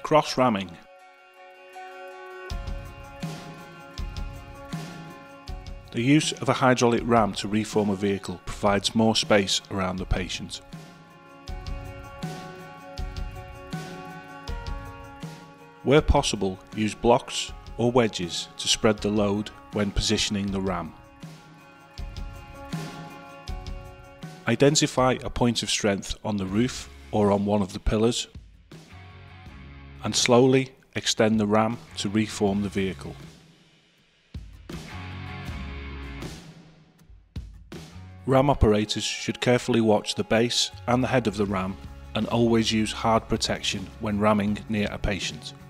Cross-ramming. The use of a hydraulic ram to reform a vehicle provides more space around the patient. Where possible, use blocks or wedges to spread the load when positioning the ram. Identify a point of strength on the roof or on one of the pillars, and slowly extend the ram to reform the vehicle. Ram operators should carefully watch the base and the head of the ram and always use hard protection when ramming near a patient.